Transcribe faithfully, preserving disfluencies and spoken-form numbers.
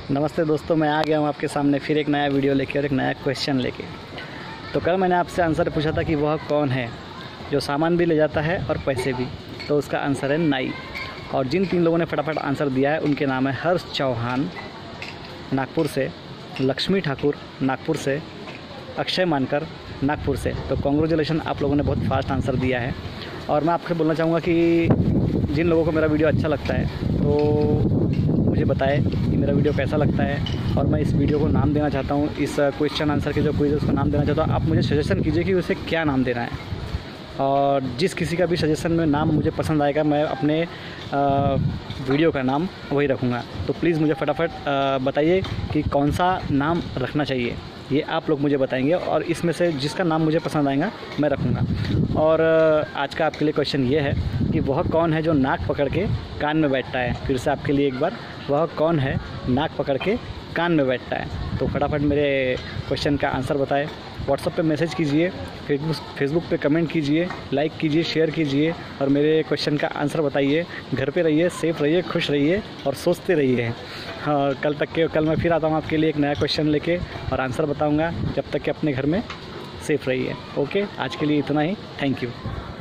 नमस्ते दोस्तों, मैं आ गया हूँ आपके सामने फिर एक नया वीडियो लेके और एक नया क्वेश्चन लेके। तो कल मैंने आपसे आंसर पूछा था कि वह कौन है जो सामान भी ले जाता है और पैसे भी। तो उसका आंसर है नाई। और जिन तीन लोगों ने फटाफट आंसर दिया है उनके नाम है हर्ष चौहान नागपुर से, लक्ष्मी ठाकुर नागपुर से, अक्षय मानकर नागपुर से। तो कॉन्ग्रेचुलेशन, आप लोगों ने बहुत फास्ट आंसर दिया है। और मैं आपको बोलना चाहूँगा कि जिन लोगों को मेरा वीडियो अच्छा लगता है तो मुझे बताएं कि मेरा वीडियो कैसा लगता है। और मैं इस वीडियो को नाम देना चाहता हूँ, इस क्वेश्चन आंसर के जो क्विज उसको नाम देना चाहता हूँ। आप मुझे सजेशन कीजिए कि उसे क्या नाम देना है। और जिस किसी का भी सजेशन में नाम मुझे पसंद आएगा मैं अपने आ, वीडियो का नाम वही रखूँगा। तो प्लीज़ मुझे फटाफट बताइए कि कौन सा नाम रखना चाहिए, ये आप लोग मुझे बताएंगे और इसमें से जिसका नाम मुझे पसंद आएगा मैं रखूँगा। और आज का आपके लिए क्वेश्चन ये है कि वह कौन है जो नाक पकड़ के कान में बैठता है। फिर से आपके लिए एक बार, वह कौन है नाक पकड़ के कान में बैठता है। तो फटाफट मेरे क्वेश्चन का आंसर बताएं। व्हाट्सएप पे मैसेज कीजिए, फेसबुक फेसबुक पे कमेंट कीजिए, लाइक कीजिए, शेयर कीजिए और मेरे क्वेश्चन का आंसर बताइए। घर पे रहिए, सेफ़ रहिए, खुश रहिए और सोचते रहिए। हाँ, कल तक के कल मैं फिर आता हूँ आपके लिए एक नया क्वेश्चन लेके और आंसर बताऊँगा। जब तक कि अपने घर में सेफ़ रहिए। ओके, आज के लिए इतना ही। Thank you.